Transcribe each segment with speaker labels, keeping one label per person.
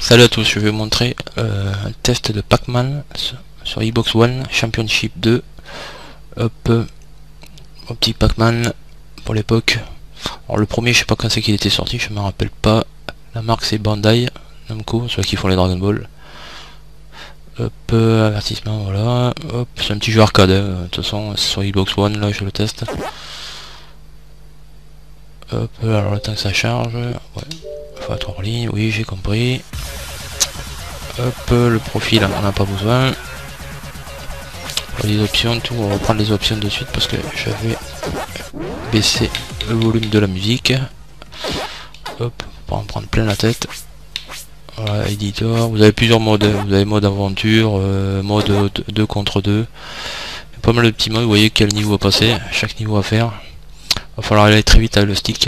Speaker 1: Salut à tous, je vais vous montrer un test de Pac-Man sur Xbox One Championship 2. Hop, mon petit Pac-Man pour l'époque. Alors le premier, je sais pas quand c'est qu'il était sorti, je me rappelle pas. La marque c'est Bandai Namco, ceux qui font les Dragon Ball. Hop, avertissement, voilà. Hop, c'est un petit jeu arcade, de toute façon sur Xbox One, là je le teste. Hop, alors le temps que ça charge, ouais. Faut être en ligne, oui j'ai compris. Hop, le profil on n'a pas besoin. Les options, tout, on va reprendre les options de suite parce que j'avais baissé le volume de la musique. Hop, pour en prendre plein la tête. Voilà, éditeur, vous avez plusieurs modes, vous avez mode aventure, mode 2 contre 2. Pas mal de petits modes, vous voyez quel niveau à passer, chaque niveau à faire. Va falloir aller très vite avec le stick.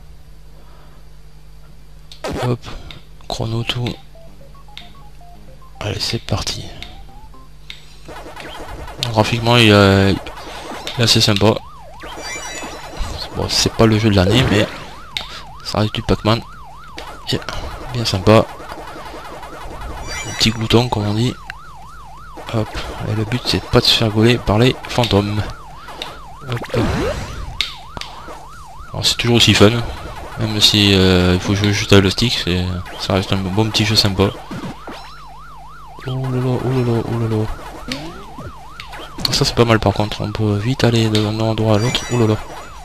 Speaker 1: Hop, chrono tout. Allez, c'est parti. Graphiquement, il est assez sympa. Bon, c'est pas le jeu de l'année, mais ça reste du Pac-Man. Yeah, bien sympa. Un petit glouton, comme on dit. Hop, et le but c'est pas de se faire gauler par les fantômes. Hop, hop. Alors c'est toujours aussi fun, même si il faut jouer juste avec le stick, ça reste un bon petit jeu sympa. Oh lolo, oh lolo, oh lolo. Ça c'est pas mal par contre, on peut vite aller d'un endroit à l'autre. Oh lolo.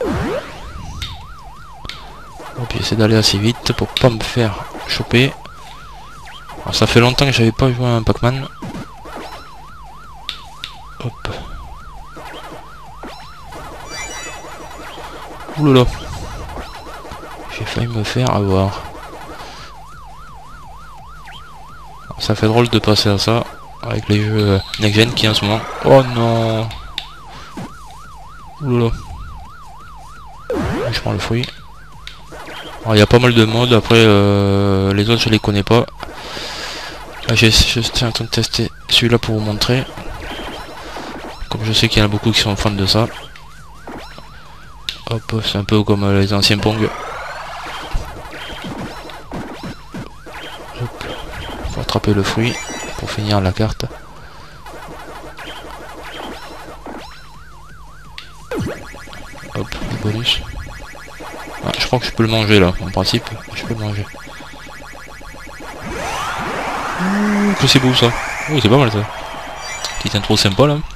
Speaker 1: Et puis essayer d'aller assez vite pour pas me faire choper. Alors ça fait longtemps que j'avais pas joué à un Pac-Man. Hop. Oh lolo. J'ai failli me faire avoir. Ça fait drôle de passer à ça avec les jeux next gen qui en ce moment. Oh non. Oulala. Je prends le fruit. Alors il y a pas mal de modes, après les autres je les connais pas. Là je suis en train de tester celui-là pour vous montrer. Comme je sais qu'il y en a beaucoup qui sont fans de ça. Hop, c'est un peu comme les anciens Pong. Faut attraper le fruit pour finir la carte. Hop, les bonus. Ah, je crois que je peux le manger là, en principe, je peux le manger. Ouh, que c'est beau ça. Oh, c'est pas mal ça. Petite intro sympa là.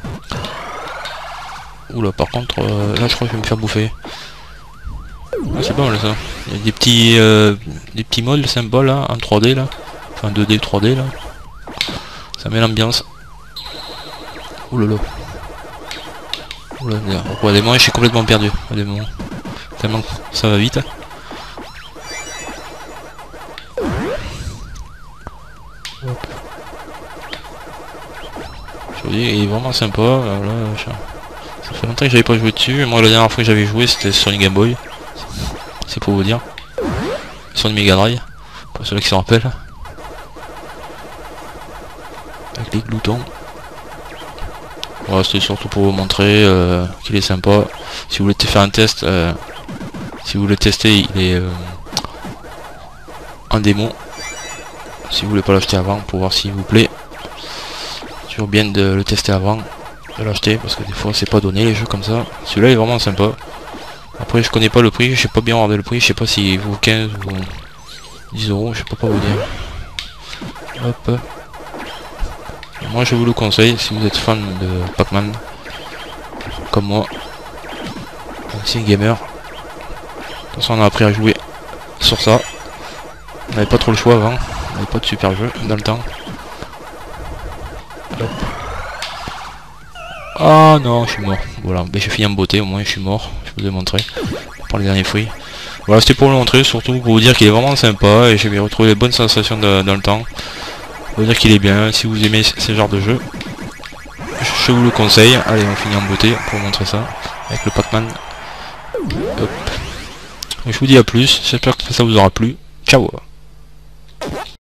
Speaker 1: Oula, par contre, là je crois que je vais me faire bouffer. Ah, c'est pas mal ça. Il y a des petits modes sympas là, en 3D là. Enfin 2D, 3D là. Ça met l'ambiance. Oulala. Oulala. Ouais, des moments je suis complètement perdu. Des moments. Tellement ça va vite. Hop. Je vous dis, il est vraiment sympa. Là, ça fait longtemps que j'avais pas joué dessus. Moi la dernière fois que j'avais joué c'était sur une Game Boy. C'est pour vous dire. Sur une Mega Drive. Pour ceux qui s'en rappellent. Avec les gloutons. Voilà, c'était surtout pour vous montrer qu'il est sympa. Si vous voulez faire un test, si vous voulez tester, il est en démo. Si vous voulez pas l'acheter avant, pour voir s'il vous plaît. Toujours bien de le tester avant de l'acheter, parce que des fois c'est pas donné les jeux comme ça. Celui-là est vraiment sympa. Après je connais pas le prix, je sais pas bien regarder le prix, je sais pas s'il vaut 15 ou 10 euros, je sais pas vous dire. Hop. Moi je vous le conseille si vous êtes fan de Pac-Man comme moi, ancien gamer. De toute façon on a appris à jouer sur ça. On n'avait pas trop le choix avant, on n'avait pas de super jeu dans le temps. Hop. Ah non, je suis mort. Voilà, ben, j'ai fini en beauté, au moins je suis mort. Je vous ai montré pour les derniers fruits. Voilà, c'était pour le montrer, surtout pour vous dire qu'il est vraiment sympa et j'ai retrouvé les bonnes sensations dans le temps. Pour vous dire qu'il est bien, si vous aimez ce genre de jeu, je vous le conseille. Allez, on finit en beauté pour vous montrer ça avec le Pac-Man. Hop. Je vous dis à plus, j'espère que ça vous aura plu. Ciao.